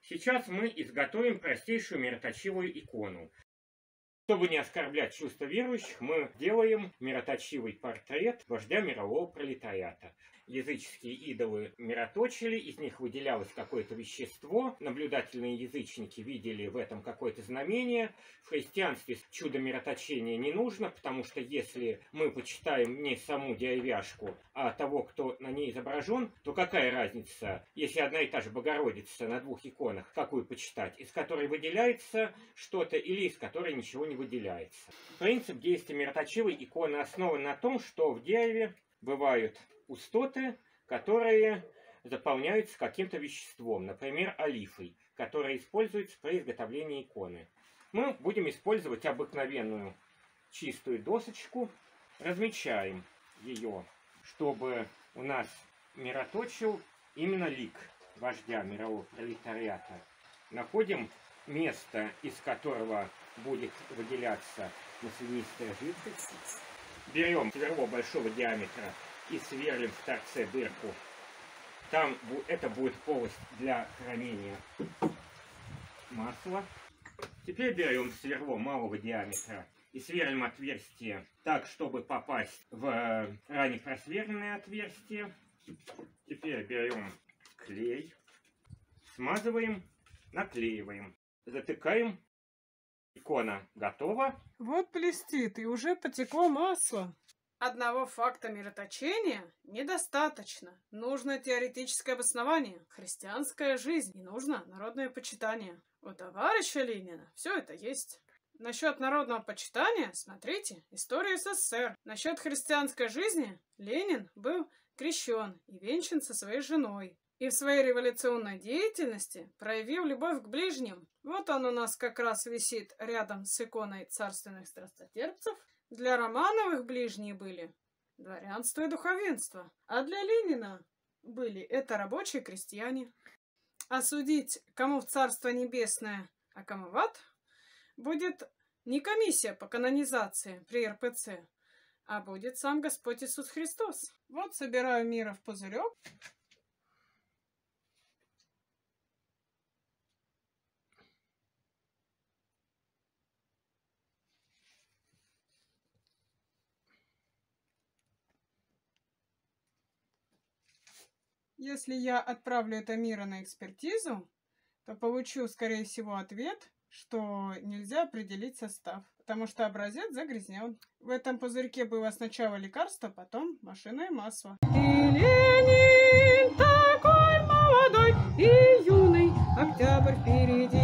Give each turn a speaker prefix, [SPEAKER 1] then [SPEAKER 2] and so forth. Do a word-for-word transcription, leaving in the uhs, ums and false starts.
[SPEAKER 1] Сейчас мы изготовим простейшую мироточивую икону. Чтобы не оскорблять чувства верующих, мы делаем мироточивый портрет вождя мирового пролетариата. Языческие идолы мироточили, из них выделялось какое-то вещество. Наблюдательные язычники видели в этом какое-то знамение. В христианстве чудо мироточения не нужно, потому что если мы почитаем не саму деревяшку, а того, кто на ней изображен, то какая разница, если одна и та же Богородица на двух иконах, какую почитать, из которой выделяется что-то или из которой ничего не выделяется. Принцип действия мироточивой иконы основан на том, что в дереве бывают пустоты, которые заполняются каким-то веществом, например, олифой, которая используется при изготовлении иконы. Мы будем использовать обыкновенную чистую досочку, размечаем ее, чтобы у нас мироточил именно лик вождя мирового пролетариата. Находим место, из которого будет выделяться маслянистая жидкость. Берем сверло большого диаметра и сверлим в торце дырку. Там это будет полость для хранения масла. Теперь берем сверло малого диаметра и сверлим отверстие так, чтобы попасть в ранее просверленное отверстие. Теперь берем клей, смазываем, наклеиваем, затыкаем. Икона готова.
[SPEAKER 2] Вот блестит, и уже потекло масло. Одного факта мироточения недостаточно. Нужно теоретическое обоснование, христианская жизнь, и нужно народное почитание. У товарища Ленина все это есть. Насчет народного почитания смотрите «Историю СССР». Насчет христианской жизни Ленин был крещен и венчан со своей женой. И в своей революционной деятельности проявил любовь к ближним. Вот он у нас как раз висит рядом с иконой царственных страстотерпцев. Для Романовых ближние были дворянство и духовенство, а для Ленина были это рабочие крестьяне. А судить, кому в Царство Небесное, а кому в ад, будет не комиссия по канонизации при эр пэ цэ, а будет сам Господь Иисус Христос. Вот собираю мира в пузырек. Если я отправлю это мира на экспертизу, то получу, скорее всего, ответ, что нельзя определить состав, потому что образец загрязнен. В этом пузырьке было сначала лекарство, потом машинное масло. И Ленин такой молодой и юный, октябрь впереди.